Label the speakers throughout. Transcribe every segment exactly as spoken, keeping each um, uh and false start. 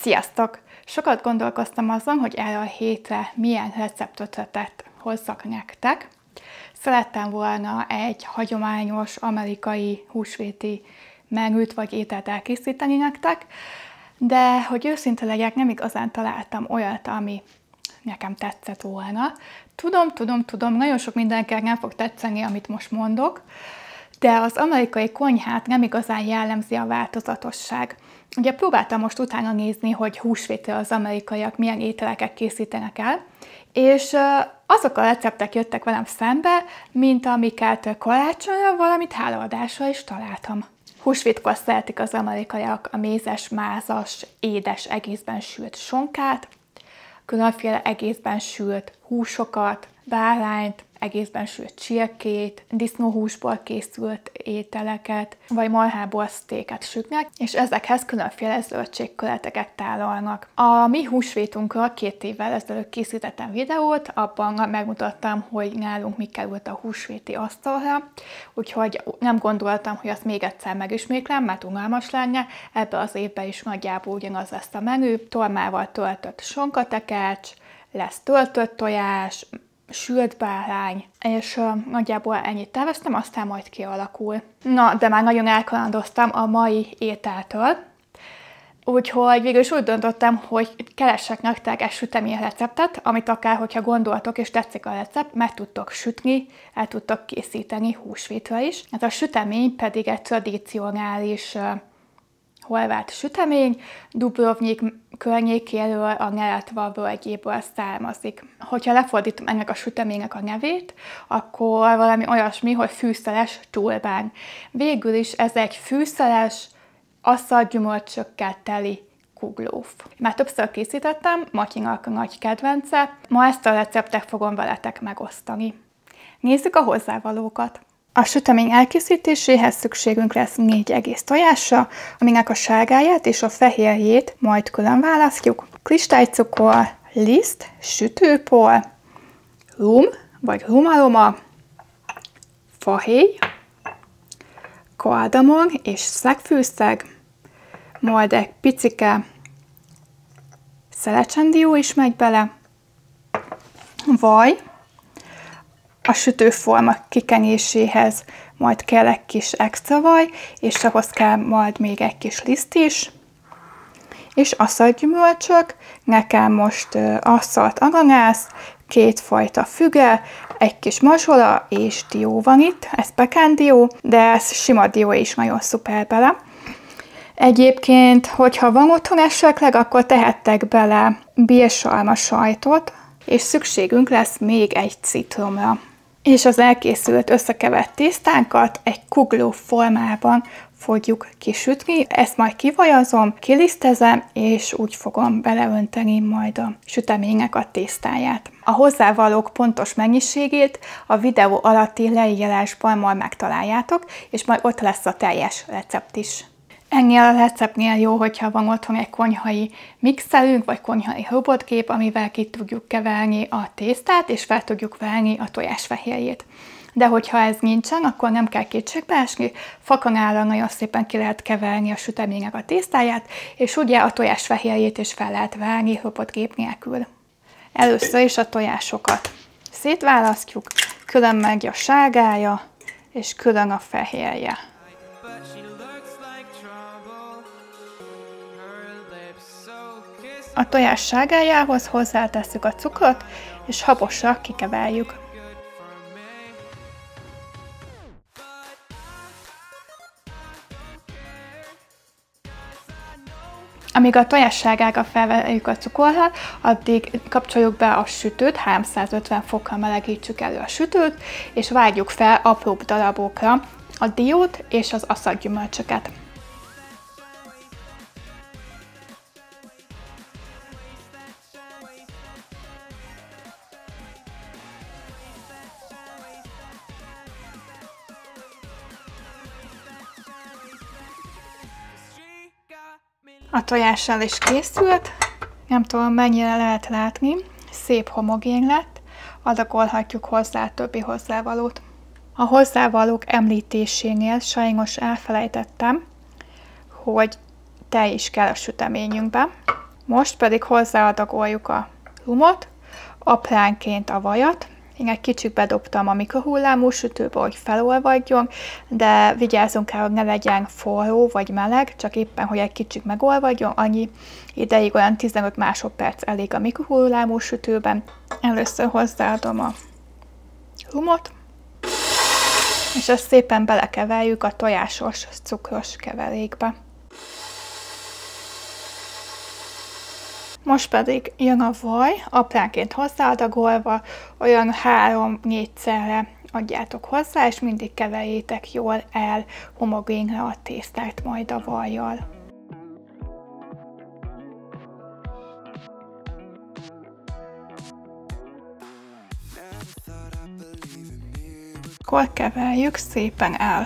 Speaker 1: Sziasztok! Sokat gondolkoztam azon, hogy erre a hétre milyen receptötletet hozzak nektek. Szerettem volna egy hagyományos amerikai húsvéti menüt vagy ételt elkészíteni nektek, de hogy őszinte legyek, nem igazán találtam olyat, ami nekem tetszett volna. Tudom, tudom, tudom, nagyon sok mindenkinek nem fog tetszeni, amit most mondok, de az amerikai konyhát nem igazán jellemzi a változatosság. Ugye próbáltam most utána nézni, hogy húsvétre az amerikaiak milyen ételeket készítenek el, és azok a receptek jöttek velem szembe, mint amiket karácsonyra, valamit hálaadásra is találtam. Húsvétkor szeretik az amerikaiak a mézes, mázas, édes, egészben sült sonkát, különféle egészben sült húsokat, bárányt, egészben sült csirkét, disznóhúsból készült ételeket, vagy marhából sztéket sütnek, és ezekhez különféle zöldségköleteket tálalnak. A mi húsvétunkra két évvel ezelőtt készítettem videót, abban megmutattam, hogy nálunk mi került a húsvéti asztalra, úgyhogy nem gondoltam, hogy azt még egyszer megismétlem, mert unalmas lenne. Ebben az évben is nagyjából ugyanaz lesz a menü, tormával töltött sonkatekercs, lesz töltött tojás, sült bárány, és uh, nagyjából ennyit terveztem, aztán majd kialakul. Na, de már nagyon elkalandoztam a mai ételtől, úgyhogy végül is úgy döntöttem, hogy keressek nektek egy sütemény receptet, amit akár, hogyha gondoltok és tetszik a recept, meg tudtok sütni, el tudtok készíteni húsvétra is. Ez a sütemény pedig egy tradicionális uh, horvát sütemény, Dubrovnik környékéről, a Neretva völgyéből származik. Hogyha lefordítom ennek a süteménynek a nevét, akkor valami olyasmi, hogy fűszeres csulbán. Végül is ez egy fűszeres, asszalgyümölcsökkel teli kuglóf. Már többször készítettem, Matyinak nagy kedvence, ma ezt a receptet fogom veletek megosztani. Nézzük a hozzávalókat. A sütemény elkészítéséhez szükségünk lesz négy egész tojásra, aminek a sárgáját és a fehérjét majd külön választjuk. Kristálycukor, liszt, sütőpor, rum vagy rumaroma, fahéj, kardamom és szegfűszeg, majd egy picike szelecsendió is megy bele, vaj, a sütőforma kikenéséhez majd kell egy kis extra vaj, és ahhoz kell majd még egy kis liszt is, és asszalgyümölcsök, nekem most uh, asszalt ananász, kétfajta füge, egy kis mazsola és dió van itt, ez pekándió, de ez sima dió is nagyon szuper bele. Egyébként, hogyha van otthon esetleg, akkor tehettek bele bírsalma sajtot, és szükségünk lesz még egy citromra. És az elkészült összekevert tésztánkat egy kugló formában fogjuk kisütni. Ezt majd kivajazom, kilisztezem, és úgy fogom beleönteni majd a süteménynek a tésztáját. A hozzávalók pontos mennyiségét a videó alatti leírásban majd megtaláljátok, és majd ott lesz a teljes recept is. Ennél a receptnél jó, hogyha van otthon egy konyhai mixerünk, vagy konyhai robotgép, amivel ki tudjuk keverni a tésztát, és fel tudjuk verni a tojásfehérjét. De hogyha ez nincsen, akkor nem kell kétségbe esni, fakanállal nagyon szépen ki lehet keverni a süteménynek a tésztáját, és ugye a tojásfehérjét is fel lehet verni robotgép nélkül. Először is a tojásokat szétválasztjuk, külön megy a sárgája, és külön a fehérje. A tojás sárgájához hozzátesszük a cukrot, és habosra kikeverjük. Amíg a tojás sárgára felverjük a cukorral, addig kapcsoljuk be a sütőt, háromszázötven fokra melegítsük elő a sütőt, és vágjuk fel apróbb darabokra a diót és az asszalgyümölcsöket. A tojással is készült, nem tudom mennyire lehet látni, szép homogén lett, adagolhatjuk hozzá többi hozzávalót. A hozzávalók említésénél sajnos elfelejtettem, hogy tej is kell a süteményünkbe. Most pedig hozzáadagoljuk a rumot, apránként a vajat. Én egy kicsit bedobtam a mikrohullámú sütőbe, hogy felolvadjon, de vigyázzunk el, hogy ne legyen forró vagy meleg, csak éppen, hogy egy kicsit megolvadjon, annyi ideig, olyan tizenöt másodperc elég a mikrohullámú sütőben. Először hozzáadom a rumot, és ezt szépen belekeverjük a tojásos, cukros keverékbe. Most pedig jön a vaj, apránként hozzáadagolva, olyan három-négyszerre adjátok hozzá, és mindig keverjétek jól el homogénre a tésztát majd a vajjal. Akkor keverjük szépen el.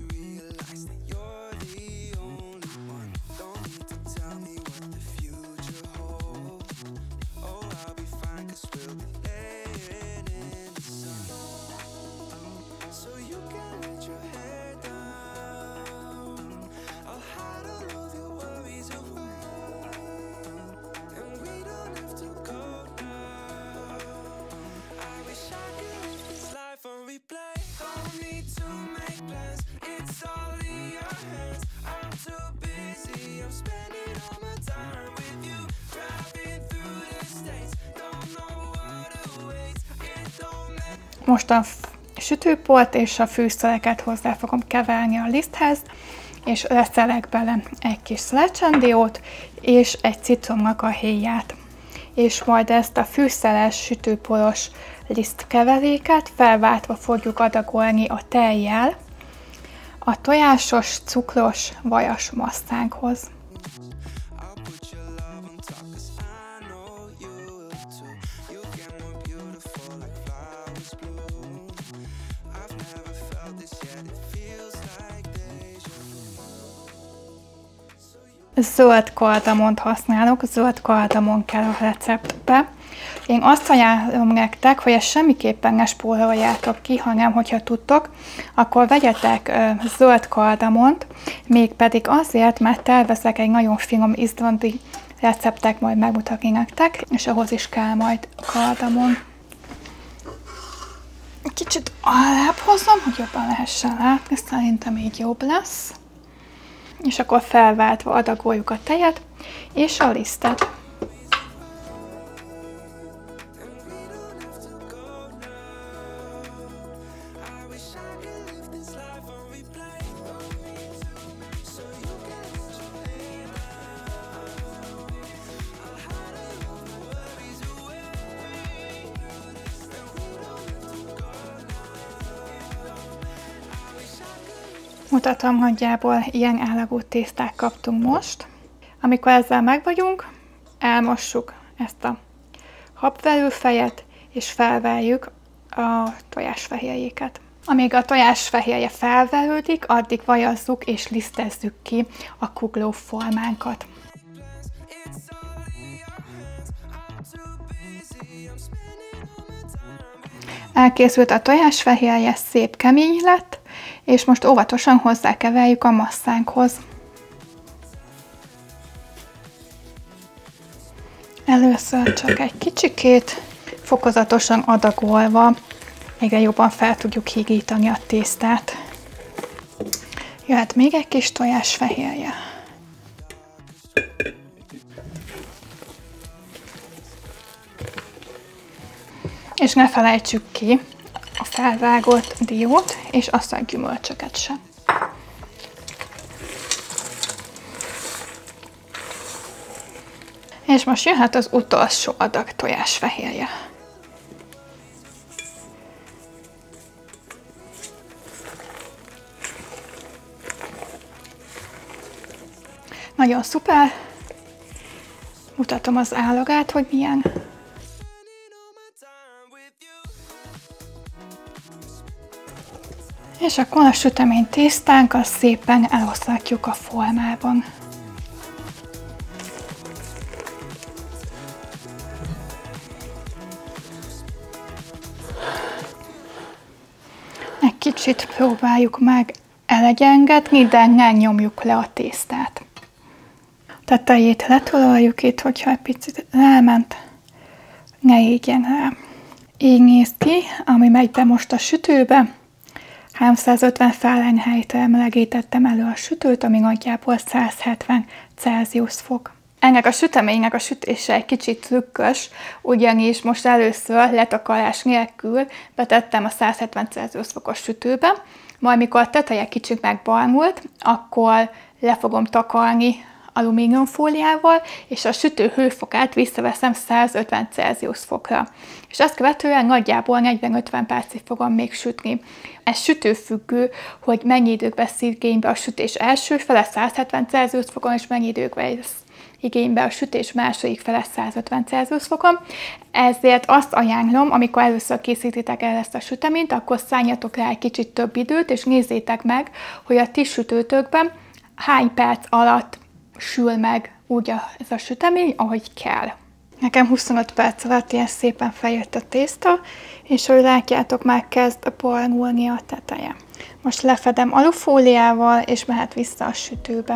Speaker 1: Most a sütőport és a fűszereket hozzá fogom keverni a liszthez, és leszelek bele egy kis szelecsándiót és egy citromnak a héját. És majd ezt a fűszeres, sütőporos lisztkeveréket felváltva fogjuk adagolni a tejjel a tojásos, cukros, vajas masszánkhoz. Zöld kardamont használok, zöld kardamon kell a receptbe. Én azt ajánlom nektek, hogy ezt semmiképpen ne spóroljátok ki, hanem hogyha tudtok, akkor vegyetek ö, zöld kardamont, mégpedig azért, mert tervezek egy nagyon finom izlandi receptet majd megmutatni nektek, és ahhoz is kell majd kardamon. Kicsit arrább hozom, hogy jobban lehessen látni, szerintem így jobb lesz. És akkor felváltva adagoljuk a tejet és a lisztet. Mutatom, nagyjából ilyen állagú tésztát kaptunk most. Amikor ezzel meg vagyunk, elmossuk ezt a habverőfejet, és felverjük a tojásfehérjéket. Amíg a tojásfehérje felverődik, addig vajazzuk és lisztezzük ki a kugló formánkat. Elkészült a tojásfehérje, szép kemény lett, és most óvatosan hozzákeverjük a masszánkhoz. Először csak egy kicsikét, fokozatosan adagolva, egyre jobban fel tudjuk hígítani a tésztát. Jöhet még egy kis tojásfehérje. És ne felejtsük ki a felvágott diót, és azt a gyümölcsöket sem. És most jöhet az utolsó adag tojásfehérje. Nagyon szuper! Mutatom az állagát, hogy milyen. És akkor a sütemény tésztánkat szépen eloszlatjuk a formában. Egy kicsit próbáljuk meg elegyengetni, de ne nyomjuk le a tésztát. tetejét letololjuk itt, hogyha egy picit elment, ne égjen rá. Így néz ki, ami megy be most a sütőbe. háromszázötven Fahrenheit-re melegítettem elő a sütőt, ami nagyjából száz hetven Celsius fok. Ennek a süteménynek a sütése egy kicsit trükkös, ugyanis most először letakarás nélkül betettem a száz hetven Celsius fokos sütőbe, majd mikor a teteje kicsit megbarnult, akkor le fogom takarni alumíniumfóliával, és a sütő hőfokát visszaveszem száz ötven Celsius fokra. És azt követően nagyjából negyven-ötven percig fogom még sütni. Ez sütőfüggő, hogy mennyi időt vesz igénybe a sütés első fele száz hetven Celsius fokon, és mennyi időt vesz igénybe a sütés második fele száz ötven Celsius fokon. Ezért azt ajánlom, amikor először készítitek el ezt a süteményt, akkor szálljatok rá egy kicsit több időt, és nézzétek meg, hogy a ti sütőtökben hány perc alatt sül meg úgy a, ez a sütemény, ahogy kell. Nekem huszonöt perc alatt ilyen szépen feljött a tészta, és ahogy látjátok, már kezd barnulni a teteje. Most lefedem alufóliával, és mehet vissza a sütőbe.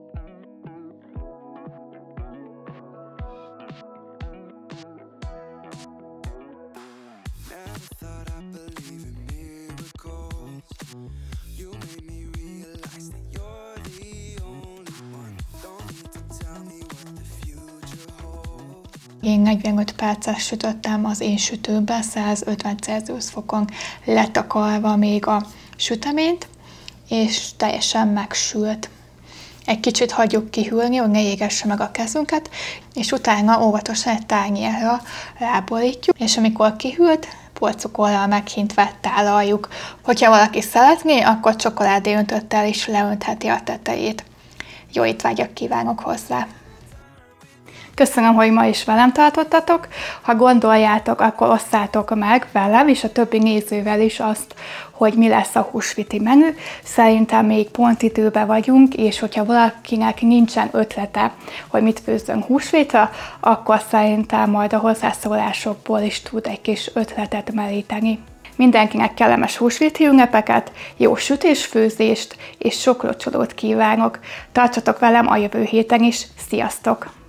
Speaker 1: Én negyvenöt percet sütöttem az én sütőbe, száz ötven Celsius fokon letakarva még a süteményt, és teljesen megsült. Egy kicsit hagyjuk kihűlni, hogy ne égesse meg a kezünket, és utána óvatosan egy tányérra ráborítjuk, és amikor kihűlt, porcukorral meghintve tálaljuk. Hogyha valaki szeretné, akkor csokoládé öntöttel is leöntheti a tetejét. Jó étvágyat kívánok hozzá! Köszönöm, hogy ma is velem tartottatok. Ha gondoljátok, akkor osszátok meg velem és a többi nézővel is azt, hogy mi lesz a húsvéti menü. Szerintem még pont időben vagyunk, és hogyha valakinek nincsen ötlete, hogy mit főzzön húsvétra, akkor szerintem majd a hozzászólásokból is tud egy kis ötletet meríteni. Mindenkinek kellemes húsvéti ünnepeket, jó sütésfőzést és sok locsolót kívánok. Tartsatok velem a jövő héten is. Sziasztok!